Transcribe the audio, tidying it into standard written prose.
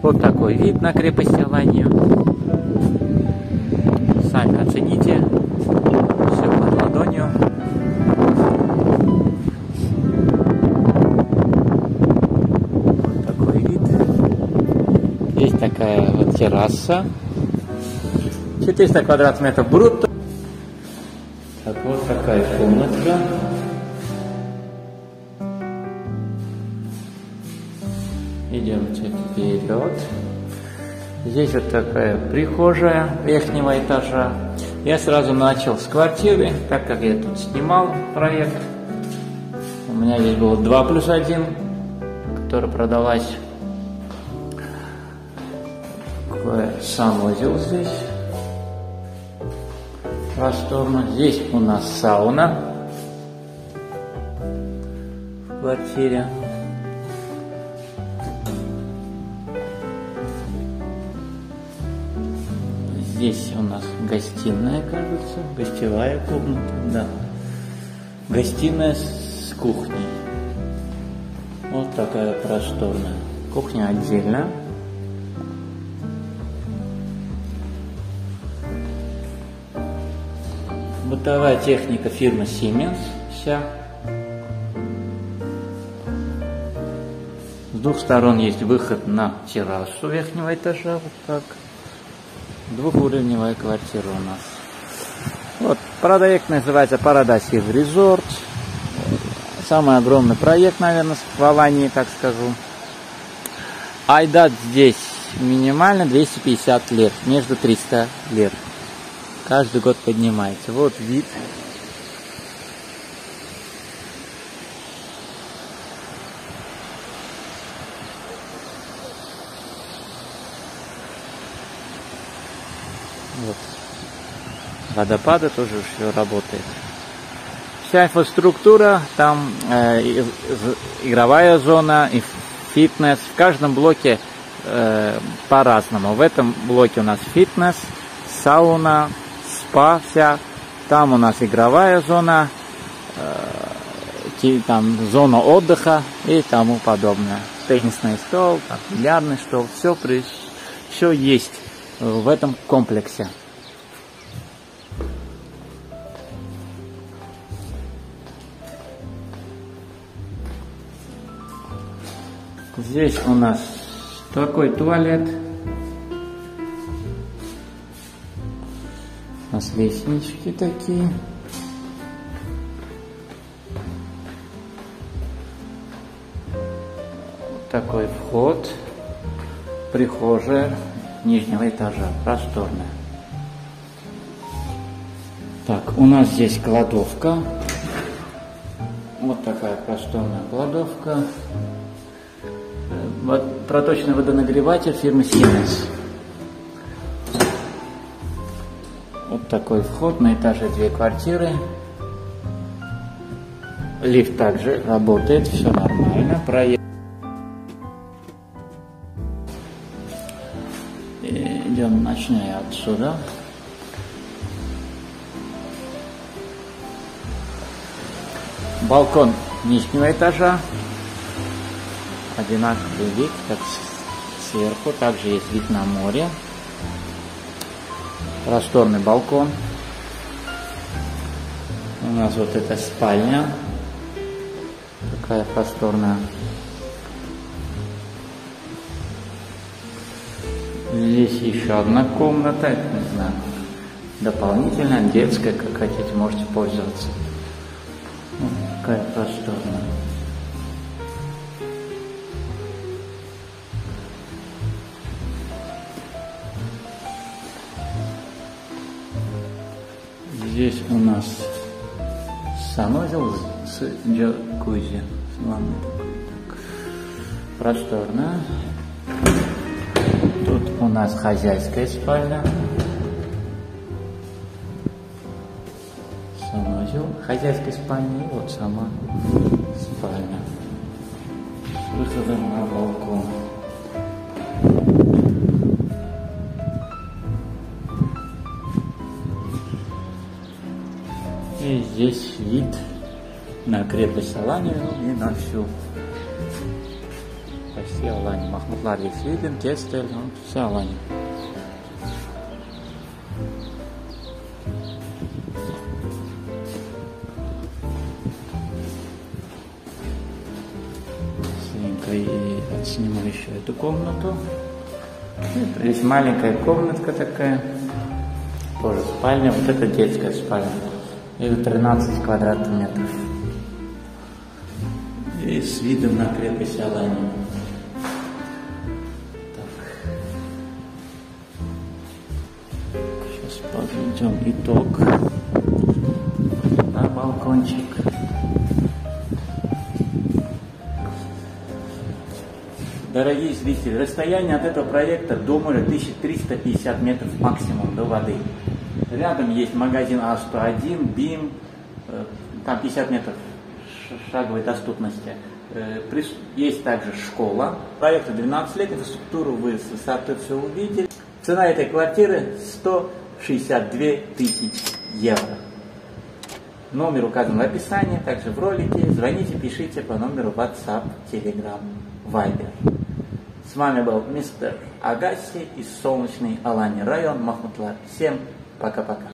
Вот такой вид на крепость Аланию. Сами оцените. Все под ладонью. Вот такой вид. Есть такая вот терраса. 400 квадратных метров брутто. Так, вот такая комнатка. Идемте вперед. Здесь вот такая прихожая верхнего этажа. Я сразу начал с квартиры, так как я тут снимал проект. У меня здесь было 2+1, которая продалась. Такой санузел здесь. Просторно. Здесь у нас сауна в квартире. Здесь у нас гостиная, кажется, гостевая комната, да. Гостиная с кухней. Вот такая просторная. Кухня отдельно. Бытовая техника фирмы Siemens вся. С двух сторон есть выход на террасу верхнего этажа, вот так. Двухуровневая квартира у нас. Вот, проект называется Paradise Resort. Самый огромный проект, наверное, в Алании, так скажу. Айдат здесь минимально 250 лет, между 300 лет. Каждый год поднимается. Вот вид. Вот. Водопады тоже все работает. Вся инфраструктура, там игровая зона и фитнес. В каждом блоке по-разному. В этом блоке у нас фитнес, сауна, спа вся. Там у нас игровая зона, там зона отдыха и тому подобное. Теннисный стол, там, бильярдный стол. Все есть в этом комплексе. Здесь у нас такой туалет. У нас лестнички такие. Вот такой вход. Прихожая нижнего этажа, просторная. Так, у нас здесь кладовка. Вот такая просторная кладовка. Проточный водонагреватель фирмы Siemens. Вот такой вход, на этаже 2 квартиры. Лифт также работает, все нормально. Идем, начиная отсюда. Балкон нижнего этажа. Одинаковый вид, как сверху. Также есть вид на море. Просторный балкон. У нас вот эта спальня. Такая просторная. Здесь еще одна комната. Не знаю, дополнительная, детская, как хотите, можете пользоваться. Вот такая просторная. Здесь у нас санузел с джакузи. Просторно. Тут у нас хозяйская спальня. Санузел хозяйской спальни. И вот сама спальня. С выходом на балкон. И здесь вид на крепость Аланию и на всю все Алания. Махмутлар здесь виден, Кестель, ну, все Алания. И отсниму еще эту комнату. Здесь маленькая комнатка такая, тоже спальня. Вот это детская спальня. Это 13 квадратных метров. И с видом на крепость Алании. Сейчас подведем итог на балкончик. Дорогие зрители, расстояние от этого проекта до моря 1350 метров максимум до воды. Рядом есть магазин А101, БИМ, там 50 метров шаговой доступности. Есть также школа. Проекту 12 лет, инфраструктуру вы с высоты все увидели. Цена этой квартиры 162 тысячи евро. Номер указан в описании, также в ролике. Звоните, пишите по номеру WhatsApp, Telegram, Viber. С вами был мистер Агаси из солнечной Алании, район Махмутлар. Всем пока-пока.